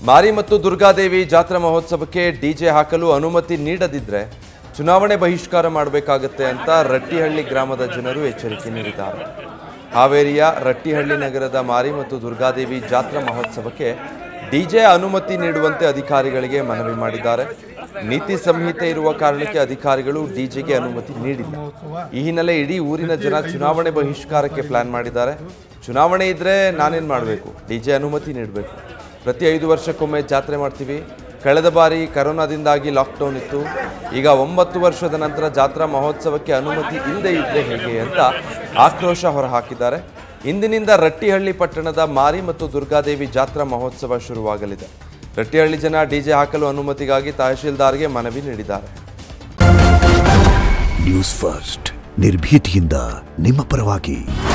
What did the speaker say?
ಮಾರಿ ಮತ್ತು ದುರ್ಗಾದೇವಿ ಜಾತ್ರಾ ಮಹೋತ್ಸವಕ್ಕೆ ಡಿಜೆ ಹಾಕಲು ಅನುಮತಿ ನೀಡದಿದ್ರೆ ಚುನಾವಣೆ ಬಹಿಷ್ಕಾರ ಮಾಡಬೇಕಾಗುತ್ತೆ ಅಂತ ರಟ್ಟಿಹಳ್ಳಿ ಗ್ರಾಮದ ಜನರು ಎಚ್ಚರಿಕೆ ನೀಡಿದ್ದಾರೆ. ಹಾವೇರಿಯ ರಟ್ಟಿಹಳ್ಳಿ ನಗರದ ಮಾರಿ ಮತ್ತು ದುರ್ಗಾದೇವಿ ಜಾತ್ರಾ ಮಹೋತ್ಸವಕ್ಕೆ ಡಿಜೆ ಅನುಮತಿ ನೀಡುವಂತೆ ಅಧಿಕಾರಿಗಳಿಗೆ ಮನವಿ ಮಾಡಿದ್ದಾರೆ. ನೀತಿ ಸಂಹಿತೆ ಇರುವ ಕಾರಣಕ್ಕೆ ಅಧಿಕಾರಿಗಳು ಡಿಜೆಗೆ ಅನುಮತಿ ನೀಡಿಲ್ಲ. ಈ ಹಿನ್ನೆಲೆ ಇಡೀ ಊರಿನ ಜನ ಚುನಾವಣೆ ಬಹಿಷ್ಕಾರಕ್ಕೆ ಪ್ಲಾನ್ ಮಾಡಿದ್ದಾರೆ. ಚುನಾವಣೆ ಇದ್ರೆ ನಾನೇನು ಮಾಡಬೇಕು, ಡಿಜೆ ಅನುಮತಿ ನೀಡಬೇಕು. ಪ್ರತಿ 5 ವರ್ಷಕ್ಕೊಮ್ಮೆ ಜಾತ್ರೆ ಮಾಡ್ತೀವಿ. ಕಳೆದ ಬಾರಿ ಕರೋನಾದಿಂದಾಗಿ ಲಾಕ್ಡೌನ್ ಇತ್ತು. ಈಗ 9 ವರ್ಷದ ನಂತರ ಜಾತ್ರಾ ಮಹೋತ್ಸವಕ್ಕೆ ಅನುಮತಿ ಇಲ್ಲದೆ ಇದ್ರೆ ಹೇಗೆ ಅಂತ ಆಕ್ರೋಶ ಹೊರಹಾಕಿದ್ದಾರೆ. ಇಂದಿನಿಂದ ರಟ್ಟಿಹಳ್ಳಿ ಪಟ್ಟಣದ ಮಾರಿ ಮತ್ತು ದುರ್ಗಾದೇವಿ ಜಾತ್ರಾ ಮಹೋತ್ಸವ ಶುರುವಾಗಲಿದೆ. ರಟ್ಟಿಹಳ್ಳಿ ಜನ ಡಿಜೆ ಹಾಕಲು ಅನುಮತಿಗಾಗಿ ತಹಶೀಲ್ದಾರ್ಗೆ ಮನವಿ ನೀಡಿದ್ದಾರೆ. ನ್ಯೂಸ್ ಫಸ್ಟ್ ನಿರ್ಭೀತಿಯಿಂದ ನಿಮ್ಮ ಪರವಾಗಿ.